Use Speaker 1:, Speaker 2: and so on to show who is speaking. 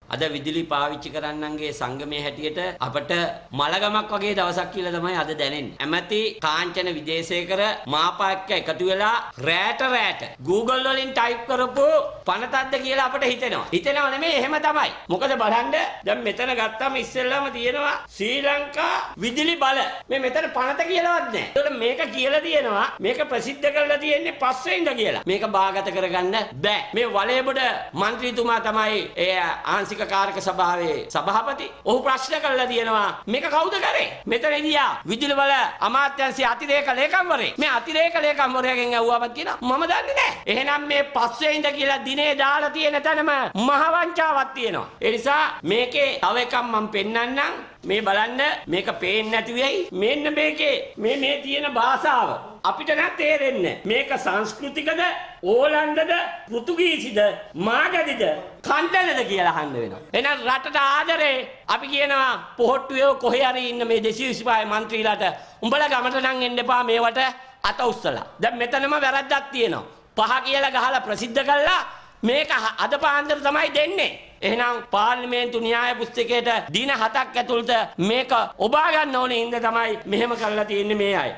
Speaker 1: අද විදුලි පාවිච්චි කරන්නන්ගේ සංගමයේ හැටියට අපට මලගමක් වගේ දවසක් කියලා තමයි අද දැනෙන්නේ. ඇමති කාංචන විජේසේකර මාපා එක්ක එකතු වෙලා රෑට Google වලින් ටයිප් කරපු පනතක්ද කියලා අපට හිතෙනවා. හිතෙනව නෙමෙයි එහෙම තමයි. මොකද බලන්න දැන් මෙතන ගත්තාම ඉස්සෙල්ලාම තියෙනවා ශ්‍රී ලංකා විදුලි බල. මේ මෙතන පනත කියලාවත් නැහැ. ඒකට මේක කියලා තියෙනවා මේක ප්‍රසිද්ධ කරලා තියෙන්නේ පස්වෙනිද කියලා. මේක බාගත කරගන්න බෑ. මේ වලේබොඩ മന്ത്രിතුමා තමයි ඒ ආංශික කාර්ක සභාවේ සභාපති. ඔහු ප්‍රශ්න කළා තියෙනවා මේක කවුද කරේ? මෙතනදී විදුලි බල අමාත්‍යාංශයේ අතිරේක ලේකම්වරේ. මේ අතිරේක ලේකම්වරයාගෙන් අහුවාපත් කියනවා මම දන්නේ නැහැ. එහෙනම් මේ පස්වෙනිද කියලා දිනේ දාලා තියෙන තැනම මහ වංචාවක් තියෙනවා. ඒ නිසා මේකේ තව එකක් මම පෙන්නන්නම්. මේ බලන්න මේක පේන්නේ නැති වෙයි. මෙන්න මේකේ මේ තියෙන භාෂාව අපිට නම් තේරෙන්නේ මේක සංස්කෘතිකද ඕලන්දද පෘතුගීසිද මාගදිද කණ්ඩනද කියලා අහන්න වෙනවා. එහෙනම් රටට ආදරේ අපි කියනවා පොහොට්ටුවේ කොහේ හරි ඉන්න මේ 225 മന്ത്രിලාට උඹලා ගමට නම් එන්න එපා මේවට අත උස්සලා. දැන් මෙතනම වැරද්දක් තියෙනවා. පහ කියලා ගහලා ප්‍රසිද්ධ කළා මේක අද පාන්දර තමයි දෙන්නේ. එහෙනම් පාර්ලිමේන්තු න්‍යාය පුස්තකයට දින 7ක් ඇතුළත මේක ඔබා ගන්න ඕනේ ඉඳ තමයි මෙහෙම කරලා තියෙන්නේ මේ අය.